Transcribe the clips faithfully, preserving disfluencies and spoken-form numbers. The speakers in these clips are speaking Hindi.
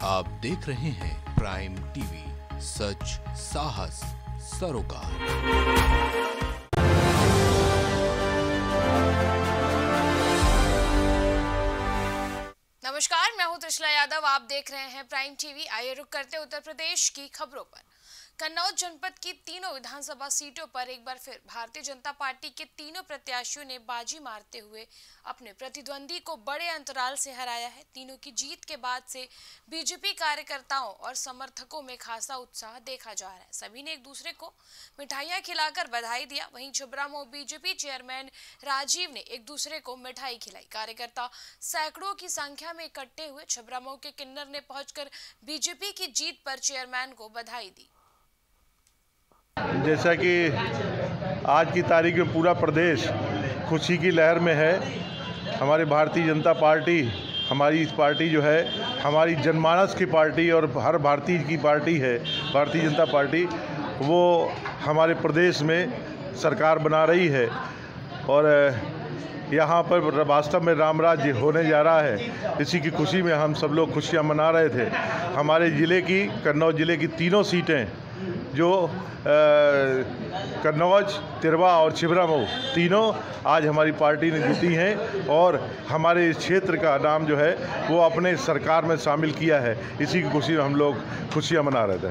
आप देख रहे हैं प्राइम टीवी, सच साहस सरोकार। नमस्कार, मैं हूं त्रिशला यादव। आप देख रहे हैं प्राइम टीवी। आइए रुक करते उत्तर प्रदेश की खबरों पर। कन्नौज जनपद की तीनों विधानसभा सीटों पर एक बार फिर भारतीय जनता पार्टी के तीनों प्रत्याशियों ने बाजी मारते हुए अपने प्रतिद्वंदी को बड़े अंतराल से हराया है। तीनों की जीत के बाद से बीजेपी कार्यकर्ताओं और समर्थकों में खासा उत्साह देखा जा रहा है। सभी ने एक दूसरे को मिठाइयां खिलाकर बधाई दिया। वहीं छिबरामऊ बीजेपी चेयरमैन राजीव ने एक दूसरे को मिठाई खिलाई। कार्यकर्ता सैकड़ों की संख्या में इकट्ठे हुए। छिबरामऊ के किन्नर ने पहुंचकर बीजेपी की जीत पर चेयरमैन को बधाई दी। जैसा कि आज की तारीख में पूरा प्रदेश खुशी की लहर में है। हमारी भारतीय जनता पार्टी, हमारी इस पार्टी जो है हमारी जनमानस की पार्टी और हर भारतीय की पार्टी है। भारतीय जनता पार्टी वो हमारे प्रदेश में सरकार बना रही है और यहाँ पर वास्तव में राम राज्य होने जा रहा है। इसी की खुशी में हम सब लोग खुशियाँ मना रहे थे। हमारे ज़िले की, कन्नौज ज़िले की तीनों सीटें जो कन्नौज, तिरवा और छिबरामऊ तीनों आज हमारी पार्टी ने जीती हैं और हमारे इस क्षेत्र का नाम जो है वो अपने सरकार में शामिल किया है। इसी की खुशी में हम लोग खुशियाँ मना रहे थे।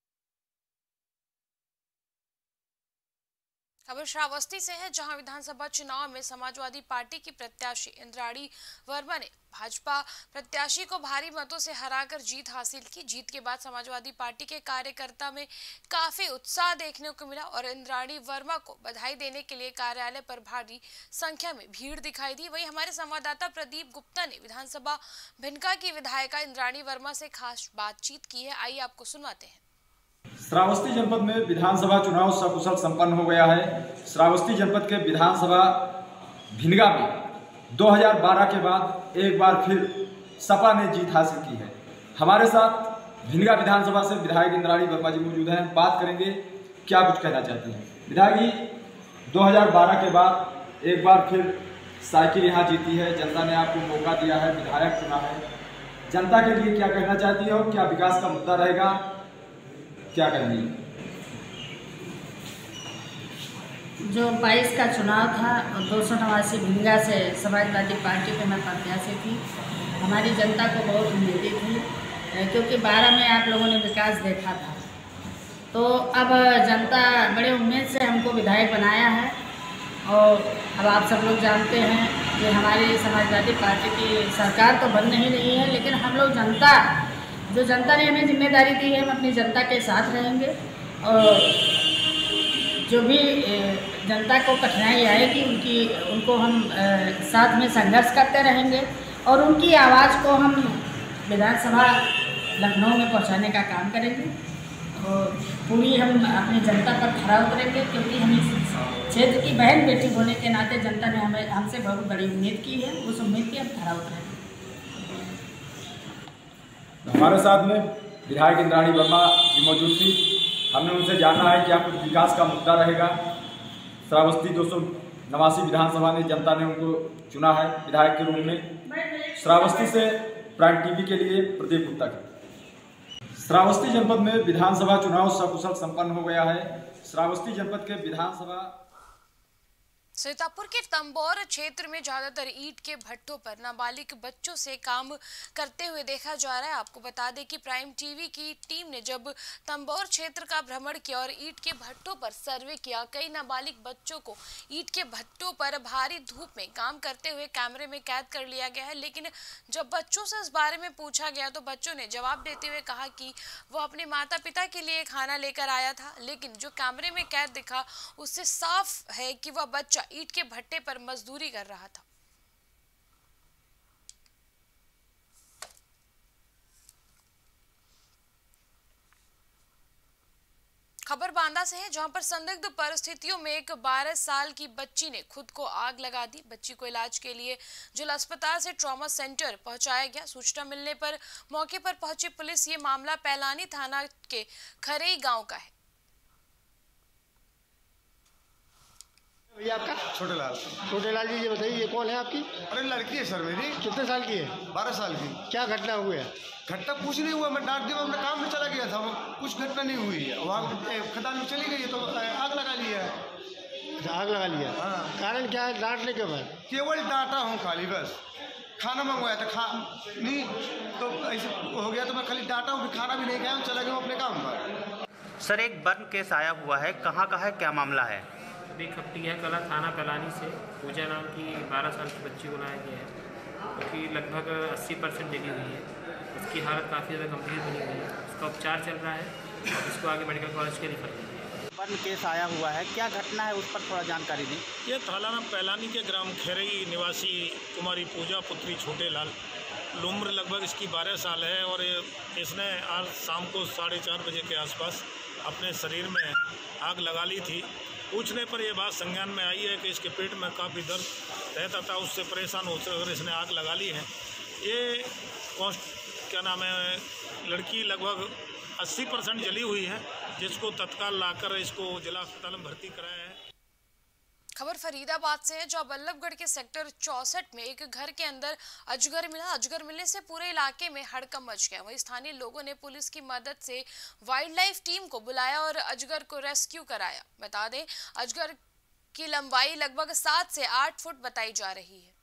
खबर श्रावस्ती से है, जहां विधानसभा चुनाव में समाजवादी पार्टी की प्रत्याशी इंद्राणी वर्मा ने भाजपा प्रत्याशी को भारी मतों से हराकर जीत हासिल की। जीत के बाद समाजवादी पार्टी के कार्यकर्ता में काफी उत्साह देखने को मिला और इंद्राणी वर्मा को बधाई देने के लिए कार्यालय पर भारी संख्या में भीड़ दिखाई दी। वहीं हमारे संवाददाता प्रदीप गुप्ता ने विधानसभा भिनका की विधायिका इंद्राणी वर्मा से खास बातचीत की है। आइए आपको सुनवाते हैं। श्रावस्ती जनपद में विधानसभा चुनाव सकुशल संपन्न हो गया है। श्रावस्ती जनपद के विधानसभा भिनगा में दो हज़ार बारह के बाद एक बार फिर सपा ने जीत हासिल की है। हमारे साथ भिनगा विधानसभा से विधायक इंद्राणी वर्मा जी मौजूद हैं। बात करेंगे क्या कुछ कहना चाहती हैं। विधायक जी, दो हज़ार बारह के बाद एक बार फिर साइकिल यहाँ जीती है। जनता ने आपको मौका दिया है, विधायक चुना है। जनता के लिए क्या कहना चाहती हो? क्या विकास का मुद्दा रहेगा? क्या कहेंगे? जो बाईस का चुनाव था और दो सौ नवासी भिनगा से समाजवादी पार्टी में मैं प्रत्याशी थी। हमारी जनता को बहुत उम्मीदें थी क्योंकि बारह में आप लोगों ने विकास देखा था। तो अब जनता बड़े उम्मीद से हमको विधायक बनाया है और अब आप सब लोग जानते हैं कि हमारी समाजवादी पार्टी की सरकार तो बन नहीं रही है, लेकिन हम लोग जनता जो जनता ने हमें जिम्मेदारी दी है, हम अपनी जनता के साथ रहेंगे और जो भी जनता को कठिनाई आएगी उनकी उनको हम साथ में संघर्ष करते रहेंगे और उनकी आवाज़ को हम विधानसभा लखनऊ में पहुंचाने का काम करेंगे और पूरी हम अपनी जनता पर खरा उतरेंगे क्योंकि हम इस क्षेत्र की बहन बेटी होने के नाते जनता ने हमें हमसे बहुत बड़ी उम्मीद की है। उस उम्मीद की हम खरा उतरेंगे। हमारे साथ में विधायक इंद्राणी वर्मा जी मौजूद थी। हमने उनसे जाना है क्या कुछ विकास का मुद्दा रहेगा। श्रावस्ती दो सौ नवासी विधानसभा ने जनता ने उनको चुना है विधायक के रूप में। श्रावस्ती से प्राइम टीवी के लिए प्रदीप गुप्ता की। श्रावस्ती जनपद में विधानसभा चुनाव सकुशल संपन्न हो गया है। श्रावस्ती जनपद के विधानसभा सीतापुर के तंबौर क्षेत्र में ज्यादातर ईंट के भट्टों पर नाबालिग बच्चों से काम करते हुए देखा जा रहा है। आपको बता दें कि प्राइम टीवी की टीम ने जब तंबौर क्षेत्र का भ्रमण किया और ईंट के भट्टों पर सर्वे किया, कई नाबालिग बच्चों को ईंट के भट्टों पर भारी धूप में काम करते हुए कैमरे में कैद कर लिया गया है। लेकिन जब बच्चों से इस बारे में पूछा गया तो बच्चों ने जवाब देते हुए कहा कि वो अपने माता पिता के लिए खाना लेकर आया था, लेकिन जो कैमरे में कैद दिखा उससे साफ है कि वह बच्चा ईंट के भट्टे पर मजदूरी कर रहा था। खबर बांदा से है, जहां पर संदिग्ध परिस्थितियों में एक बारह साल की बच्ची ने खुद को आग लगा दी। बच्ची को इलाज के लिए जिला अस्पताल से ट्रॉमा सेंटर पहुंचाया गया। सूचना मिलने पर मौके पर पहुंची पुलिस ये मामला पैलानी थाना के खरेई गांव का है। ये आपका छोटे लाल। छोटे लाल जी, ये बताइए ये कौन है आपकी? अरे लड़की है सर मेरी। कितने साल की है? बारह साल की। क्या घटना हुई है? घटना कुछ नहीं हुआ, मैं डांट दिया, मैं काम में चला गया था, कुछ घटना नहीं हुई है। वहाँ खदान में चली गई तो आग लगा लिया है। अच्छा, आग लगा लिया। हाँ। कारण क्या है डांटने के बाद? केवल डांटा हूँ खाली, बस। खाना मंगवाया था, खा नहीं तो ऐसे हो गया तो मैं खाली डांटा हूँ, खाना भी नहीं खाया, चला गया अपने काम पर। सर, एक बर्न केस आया हुआ है, कहाँ का है, क्या मामला है? एक हफ्ती है कला थाना पैलानी से पूजा नाम की बारह साल की बच्ची को लाया गया है, क्योंकि तो लगभग अस्सी परसेंट जली हुई है। उसकी हालत काफ़ी ज़्यादा गंभीर बनी हुई है, उसका उपचार चल रहा है और इसको आगे मेडिकल कॉलेज के रिफर किया है। बर्न केस आया हुआ है, क्या घटना है उस पर थोड़ा जानकारी दें। ये थाना पैलानी के ग्राम खेरई निवासी कुमारी पूजा पुत्री छोटे लाल, उम्र लगभग इसकी बारह साल है और इसने आज शाम को साढ़े चार बजे के आसपास अपने शरीर में आग लगा ली थी। पूछने पर यह बात संज्ञान में आई है कि इसके पेट में काफ़ी दर्द रहता था, उससे परेशान होकर इसने आग लगा ली है। ये क्या नाम है, लड़की लगभग अस्सी परसेंट जली हुई है, जिसको तत्काल लाकर इसको जिला अस्पताल में भर्ती कराया है। खबर फरीदाबाद से है, जहां बल्लभगढ़ के सेक्टर चौसठ में एक घर के अंदर अजगर मिला। अजगर मिलने से पूरे इलाके में हड़कंप मच गया। वहीं स्थानीय लोगों ने पुलिस की मदद से वाइल्ड लाइफ टीम को बुलाया और अजगर को रेस्क्यू कराया। बता दें, अजगर की लंबाई लगभग सात से आठ फुट बताई जा रही है।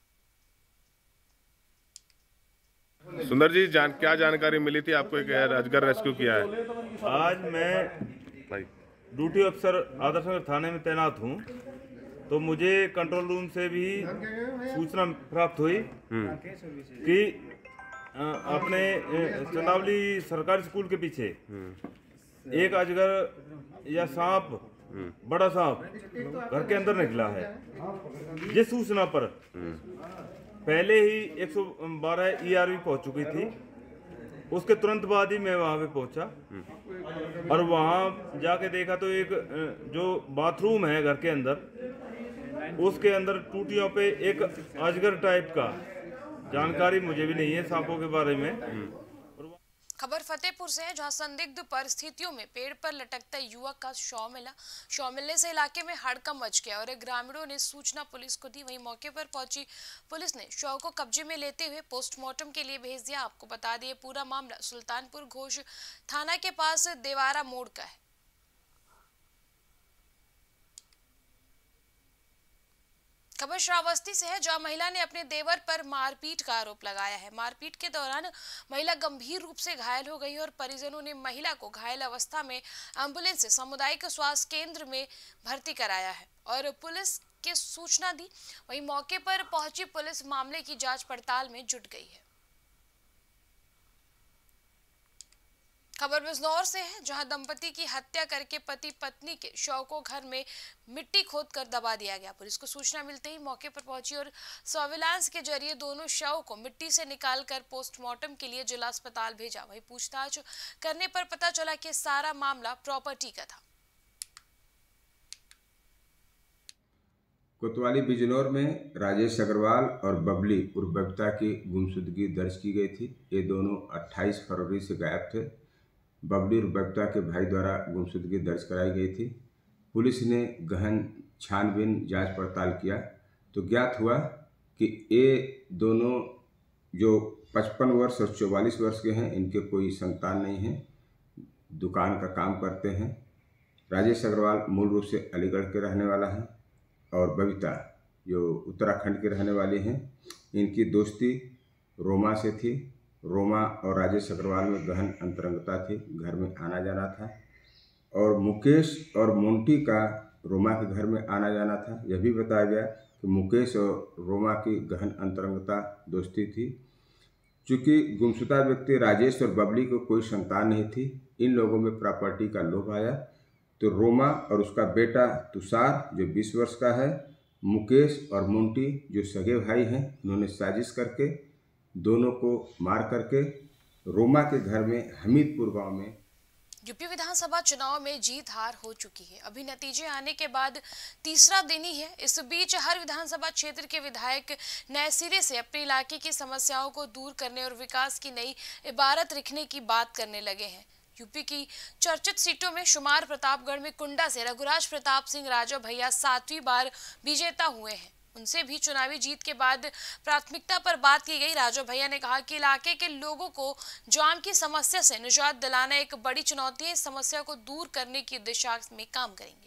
सुंदर जी, जान क्या जानकारी मिली थी आपको, एक अजगर रेस्क्यू किया है? आज मैं ड्यूटी अफसर आदर्श नगर थाने में तैनात हूँ, तो मुझे कंट्रोल रूम से भी सूचना प्राप्त हुई कि अपने चंदावली सरकारी स्कूल के पीछे एक अजगर या सांप, बड़ा सांप घर के अंदर निकला है। जिस सूचना पर पहले ही एक सौ बारह ई आर वी पहुँच चुकी थी, उसके तुरंत बाद ही मैं वहाँ पे पहुँचा और वहाँ जाके देखा तो एक जो बाथरूम है घर के अंदर, उसके अंदर टूटियों पे एक अजगर टाइप का, जानकारी मुझे भी नहीं है सांपों के बारे में। खबर फतेहपुर से है, जहां संदिग्ध परिस्थितियों में पेड़ पर लटकता युवक का शव मिला। शव मिलने से इलाके में हड़कंप मच गया और ग्रामीणों ने सूचना पुलिस को दी। वहीं मौके पर पहुंची पुलिस ने शव को कब्जे में लेते हुए पोस्टमार्टम के लिए भेज दिया। आपको बता दिए, पूरा मामला सुल्तानपुर घोष थाना के पास देवारा मोड़ का है। खबर श्रावस्ती से है, जहां महिला ने अपने देवर पर मारपीट का आरोप लगाया है। मारपीट के दौरान महिला गंभीर रूप से घायल हो गई और परिजनों ने महिला को घायल अवस्था में एम्बुलेंस से सामुदायिक स्वास्थ्य केंद्र में भर्ती कराया है और पुलिस के सूचना दी। वहीं मौके पर पहुंची पुलिस मामले की जांच पड़ताल में जुट गई है। खबर बिजनौर से है, जहां दंपति की हत्या करके पति पत्नी के शव को घर में मिट्टी खोदकर दबा दिया गया। पुलिस को सूचना मिलते ही मौके पर पहुंची और सर्विलांस के जरिए दोनों शव को मिट्टी से निकालकर पोस्टमार्टम के लिए जिला अस्पताल भेजा। वहीं पूछताछ करने पर पता चला कि सारा मामला प्रॉपर्टी का था। कोतवाली बिजनौर में राजेश अग्रवाल और बबली उर्फ बबीता की गुमशुदगी दर्ज की गई थी। ये दोनों अट्ठाईस फरवरी से गायब थे। बबली और बबीता के भाई द्वारा गुमशुदगी दर्ज कराई गई थी। पुलिस ने गहन छानबीन जांच पड़ताल किया तो ज्ञात हुआ कि ये दोनों जो पचपन वर्ष और चौवालीस वर्ष के हैं, इनके कोई संतान नहीं है, दुकान का काम करते हैं। राजेश अग्रवाल मूल रूप से अलीगढ़ के रहने वाला है और बबीता जो उत्तराखंड के रहने वाली हैं। इनकी दोस्ती रोमा से थी। रोमा और राजेश अग्रवाल में गहन अंतरंगता थी, घर में आना जाना था और मुकेश और मोंटी का रोमा के घर में आना जाना था। यह भी बताया गया कि मुकेश और रोमा की गहन अंतरंगता दोस्ती थी। चूँकि गुमशुदा व्यक्ति राजेश और बबली को कोई संतान नहीं थी, इन लोगों में प्रॉपर्टी का लोभ आया तो रोमा और उसका बेटा तुषार जो बीस वर्ष का है, मुकेश और मोंटी जो सगे भाई हैं, उन्होंने साजिश करके दोनों को मार करके रोमा के घर में हमीदपुर गांव में। यूपी विधानसभा चुनाव में जीत हार हो चुकी है। अभी नतीजे आने के बाद तीसरा दिन ही है। इस बीच हर विधानसभा क्षेत्र के विधायक नए सिरे से अपने इलाके की समस्याओं को दूर करने और विकास की नई इबारत लिखने की बात करने लगे हैं। यूपी की चर्चित सीटों में शुमार प्रतापगढ़ में कुंडा से रघुराज प्रताप सिंह राजा भैया सातवीं बार विजेता हुए हैं। उनसे भी चुनावी जीत के बाद प्राथमिकता पर बात की गई। राजा भैया ने कहा कि इलाके के लोगों को जाम की समस्या से निजात दिलाना एक बड़ी चुनौती है। इस समस्या को दूर करने की दिशा में काम करेंगे।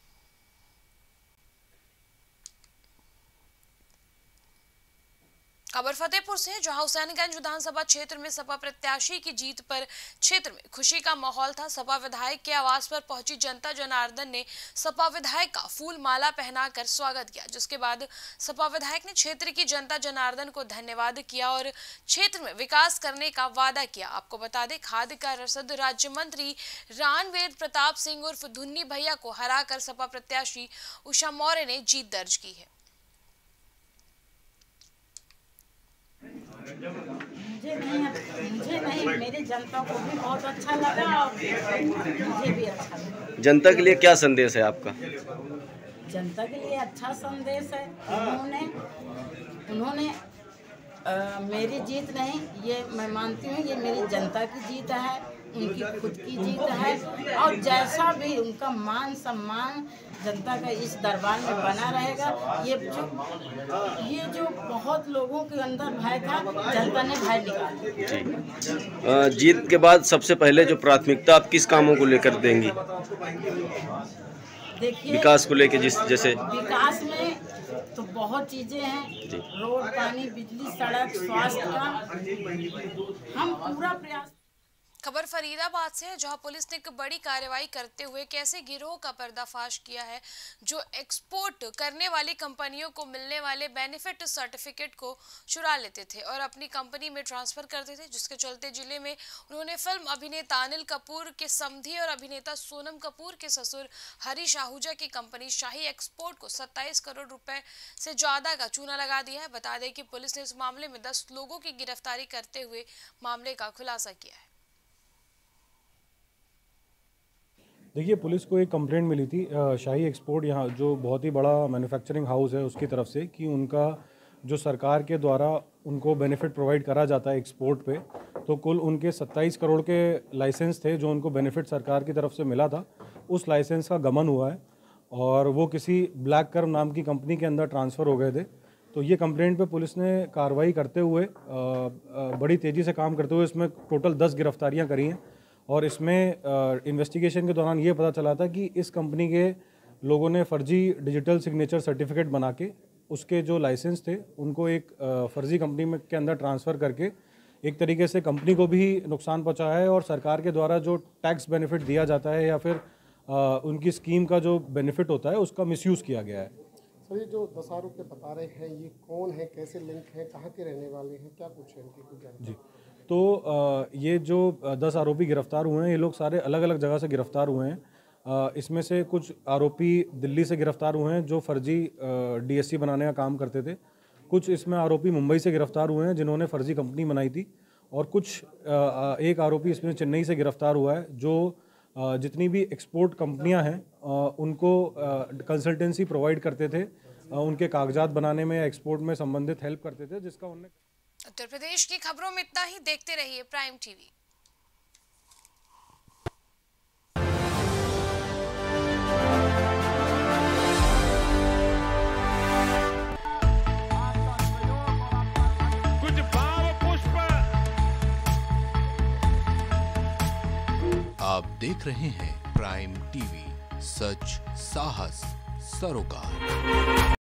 खबर फतेहपुर से है, जहां हुसैनगंज विधानसभा क्षेत्र में सपा प्रत्याशी की जीत पर क्षेत्र में खुशी का माहौल था। सपा विधायक के आवास पर पहुंची जनता जनार्दन ने सपा विधायक का फूल माला पहनाकर स्वागत किया, जिसके बाद सपा विधायक ने क्षेत्र की जनता जनार्दन को धन्यवाद किया और क्षेत्र में विकास करने का वादा किया। आपको बता दें, खाद्य का रसद राज्य मंत्री रानवेद प्रताप सिंह उर्फ धुन्नी भैया को हराकर सपा प्रत्याशी उषा मौर्य ने जीत दर्ज की है। मुझे नहीं मुझे नहीं मेरी जनता को भी बहुत अच्छा लगा और मुझे भी अच्छा लगा। जनता के लिए क्या संदेश है आपका? जनता के लिए अच्छा संदेश है। उन्होंने उन्होंने आ, मेरी जीत नहीं, ये मैं मानती हूँ ये मेरी जनता की जीत है, उनकी खुद की जीत है। और जैसा भी उनका मान सम्मान जनता का इस दरबार में बना रहेगा। ये जो ये जो बहुत लोगों के अंदर भय था, जनता ने भय निकाल दिया। जीत के बाद सबसे पहले जो प्राथमिकता आप किस कामों को लेकर देंगी? देखिए, विकास को लेकर, जिस जैसे विकास में तो बहुत चीजें हैं, रोड, पानी, बिजली, सड़क, स्वास्थ्य का हम पूरा प्रयास। खबर फरीदाबाद से है, जहां पुलिस ने एक बड़ी कार्रवाई करते हुए एक ऐसे गिरोह का पर्दाफाश किया है जो एक्सपोर्ट करने वाली कंपनियों को मिलने वाले बेनिफिट सर्टिफिकेट को चुरा लेते थे और अपनी कंपनी में ट्रांसफर करते थे, जिसके चलते जिले में उन्होंने फिल्म अभिनेता अनिल कपूर के समधी और अभिनेता सोनम कपूर के ससुर हरीश आहूजा की कंपनी शाही एक्सपोर्ट को सत्ताईस करोड़ रुपए से ज्यादा का चूना लगा दिया है। बता दें कि पुलिस ने इस मामले में दस लोगों की गिरफ्तारी करते हुए मामले का खुलासा किया है। देखिए, पुलिस को एक कंप्लेंट मिली थी शाही एक्सपोर्ट, यहाँ जो बहुत ही बड़ा मैन्युफैक्चरिंग हाउस है उसकी तरफ से, कि उनका जो सरकार के द्वारा उनको बेनिफिट प्रोवाइड करा जाता है एक्सपोर्ट पे, तो कुल उनके सत्ताईस करोड़ के लाइसेंस थे जो उनको बेनिफिट सरकार की तरफ से मिला था। उस लाइसेंस का गमन हुआ है और वो किसी ब्लैक कर्व नाम की कंपनी के अंदर ट्रांसफ़र हो गए थे। तो ये कंप्लेंट पे पुलिस ने कार्रवाई करते हुए बड़ी तेज़ी से काम करते हुए इसमें टोटल दस गिरफ्तारियाँ करी हैं। और इसमें इन्वेस्टिगेशन के दौरान ये पता चला था कि इस कंपनी के लोगों ने फर्जी डिजिटल सिग्नेचर सर्टिफिकेट बना के उसके जो लाइसेंस थे उनको एक फर्जी कंपनी में के अंदर ट्रांसफ़र करके एक तरीके से कंपनी को भी नुकसान पहुंचाया है और सरकार के द्वारा जो टैक्स बेनिफिट दिया जाता है या फिर आ, उनकी स्कीम का जो बेनिफिट होता है उसका मिसयूज़ किया गया है। सर, ये जो दस आरोपी बता रहे हैं ये कौन है, कैसे लिंक है, कहाँ के रहने वाले हैं, क्या कुछ है इनकी कुछ जानकारी? जी, तो ये जो दस आरोपी गिरफ्तार हुए हैं ये लोग सारे अलग अलग जगह से गिरफ्तार हुए हैं। इसमें से कुछ आरोपी दिल्ली से गिरफ्तार हुए हैं जो फर्जी डीएससी बनाने का काम करते थे। कुछ इसमें आरोपी मुंबई से गिरफ्तार हुए हैं जिन्होंने फर्जी कंपनी बनाई थी और कुछ एक आरोपी इसमें चेन्नई से गिरफ्तार हुआ है जो जितनी भी एक्सपोर्ट कंपनियां हैं उनको कंसल्टेंसी प्रोवाइड करते थे, उनके कागजात बनाने में या एक्सपोर्ट में संबंधित हेल्प करते थे, जिसका उन्हें। उत्तर प्रदेश की खबरों में इतना ही। देखते रहिए प्राइम टीवी। कुछ भाव पुष्प। आप देख रहे हैं प्राइम टीवी, सच साहस सरोकार।